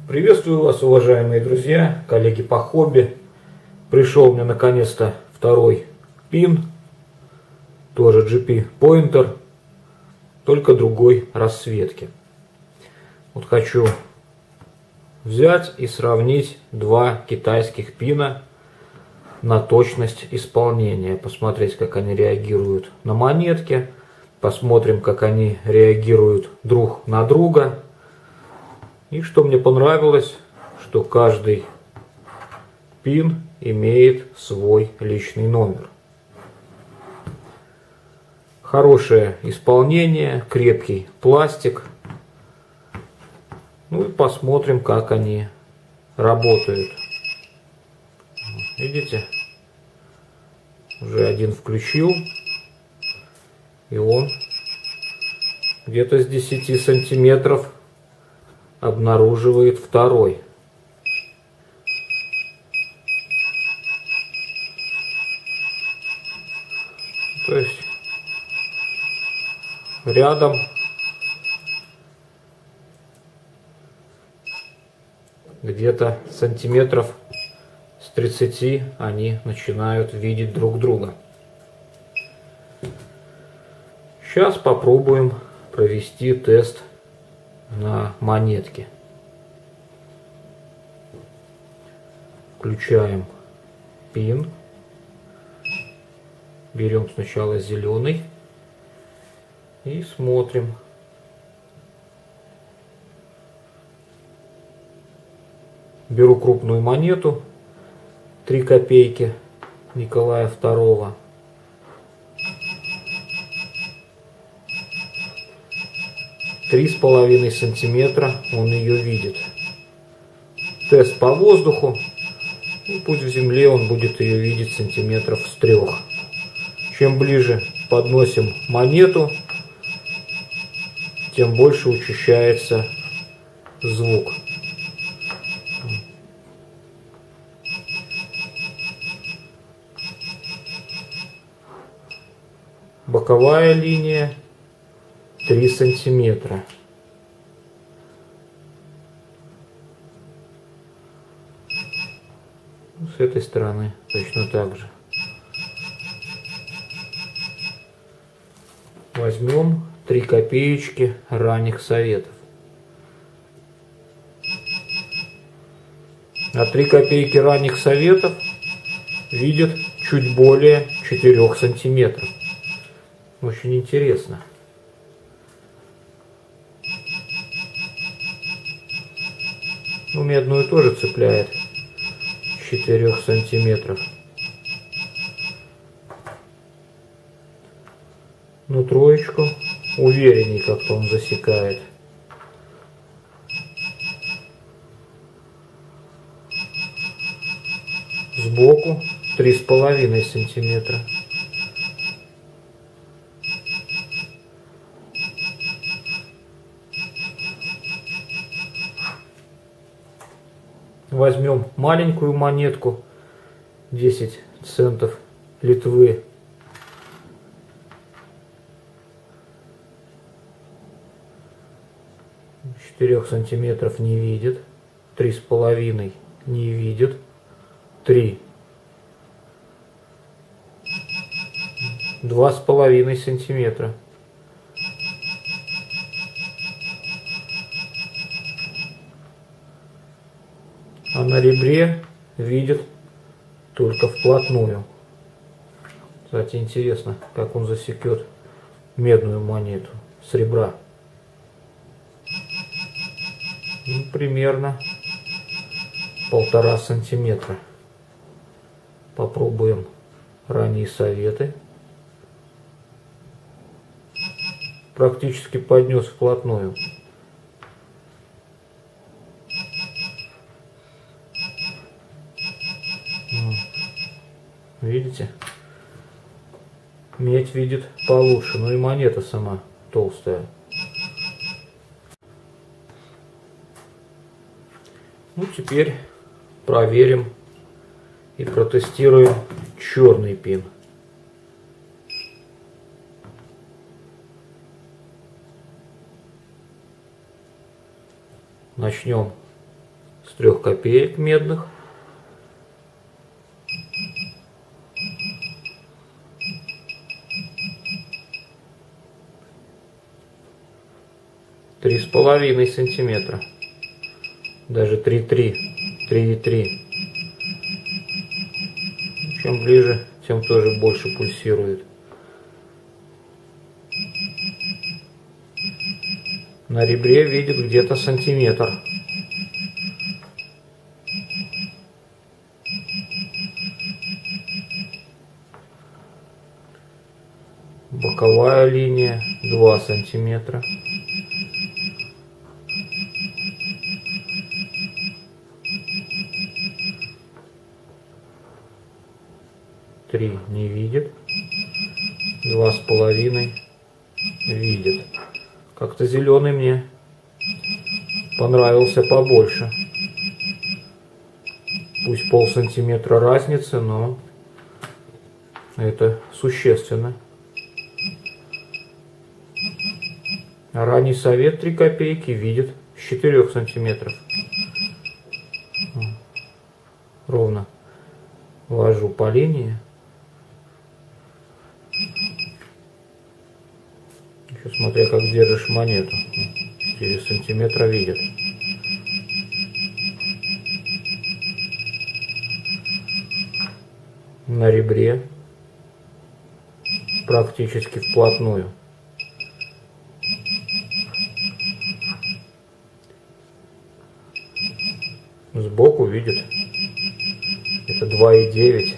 Приветствую вас, уважаемые друзья, коллеги по хобби. Пришел мне наконец-то второй пин, тоже GP Pointer, только другой расцветки. Вот хочу взять и сравнить два китайских пина на точность исполнения. Посмотреть, как они реагируют на монетки. Посмотрим, как они реагируют друг на друга. И что мне понравилось, что каждый пин имеет свой личный номер. Хорошее исполнение, крепкий пластик. Ну и посмотрим, как они работают. Видите? Уже один включил. И он где-то с 10 сантиметров обнаруживает второй. То есть рядом где-то сантиметров с 30 они начинают видеть друг друга. Сейчас попробуем провести тест на монетке. Включаем пин. Берем сначала зеленый и смотрим. Беру крупную монету 3 копейки Николая II. Три с половиной сантиметра он ее видит. Тест по воздуху. И пусть в земле он будет ее видеть сантиметров с 3. Чем ближе подносим монету, тем больше учащается звук. Боковая линия 3 сантиметра. С этой стороны точно так же. Возьмем 3 копеечки ранних советов. А 3 копейки ранних советов видят чуть более 4 сантиметров. Очень интересно. Ну, медную тоже цепляет 4 сантиметров. Но троечку уверенней как-то он засекает. Сбоку 3,5 сантиметра. Возьмем маленькую монетку 10 центов Литвы. Четырех сантиметров не видит. 3,5 не видит. 3. 2,5 сантиметра. А на ребре видит только вплотную. Кстати, интересно, как он засекет медную монету с ребра. Ну, примерно 1,5 сантиметра. Попробуем ранние советы. Практически поднес вплотную. Видите? Медь видит получше, но и монета сама толстая. Ну, теперь проверим и протестируем черный пин. Начнем с 3 копеек медных. Три с половиной сантиметра, даже 3,3, 3,3. Чем ближе, тем тоже больше пульсирует. На ребре видит где-то сантиметр. Боковая линия 2 сантиметра. Три не видит. 2,5 видит. Как-то зеленый мне понравился побольше. Пусть полсантиметра разницы, но это существенно. А ранний совет 3 копейки видит с 4 сантиметров. Ровно ввожу по линии. Еще смотря как держишь монету. 4 сантиметра видит. На ребре практически вплотную. Сбоку видит. Это 2,9.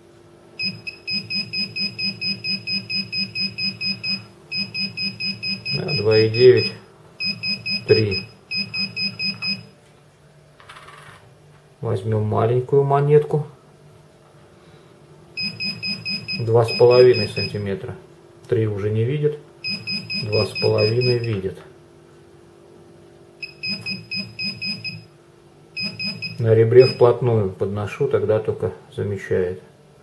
Да, 2,9, 3. Возьмем маленькую монетку. 2,5 сантиметра. 3 уже не видит. 2,5 видит. На ребре вплотную подношу, тогда только замечает.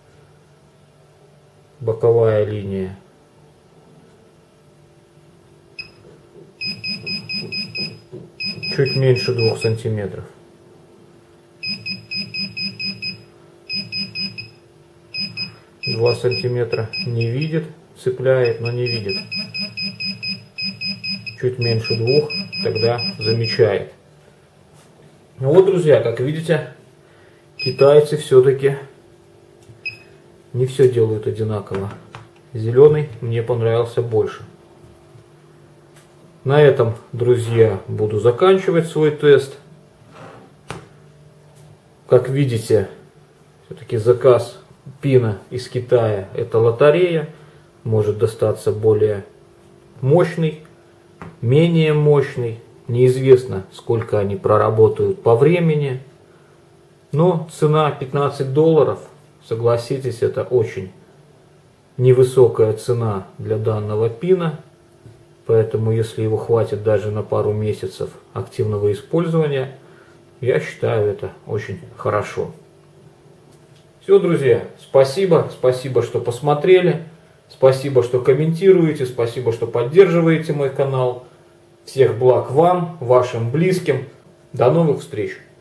Боковая линия. Чуть меньше 2 сантиметров. Два сантиметра не видит, цепляет, но не видит. Чуть меньше 2, тогда замечает. Ну вот, друзья, как видите, китайцы все-таки не все делают одинаково. Зеленый мне понравился больше. На этом, друзья, буду заканчивать свой тест. Как видите, все-таки заказ пина из Китая — это лотерея. Может достаться более мощный, менее мощный. Неизвестно, сколько они проработают по времени. Но цена $15, согласитесь, это очень невысокая цена для данного пина. Поэтому, если его хватит даже на пару месяцев активного использования, я считаю это очень хорошо. Все, друзья, спасибо, что посмотрели, спасибо, что комментируете, спасибо, что поддерживаете мой канал. Всех благ вам, вашим близким. До новых встреч!